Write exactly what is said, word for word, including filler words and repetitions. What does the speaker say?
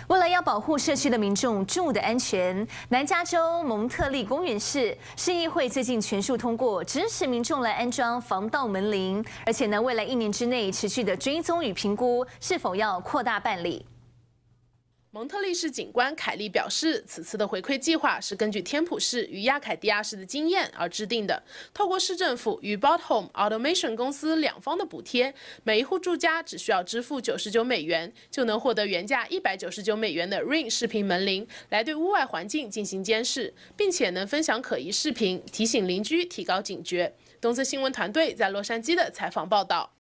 为了要保护社区的民众住的安全，南加州蒙特利公园市市议会最近全数通过支持民众来安装防盗门铃，而且呢，未来一年之内持续的追踪与评估是否要扩大办理。 蒙特利市警官凯利表示，此次的回馈计划是根据天普市与亚凯迪亚市的经验而制定的。透过市政府与 Bot Home Automation 公司两方的补贴，每一户住家只需要支付九十九美元，就能获得原价一百九十九美元的 Ring 视频门铃，来对屋外环境进行监视，并且能分享可疑视频，提醒邻居提高警觉。东森新闻团队在洛杉矶的采访报道。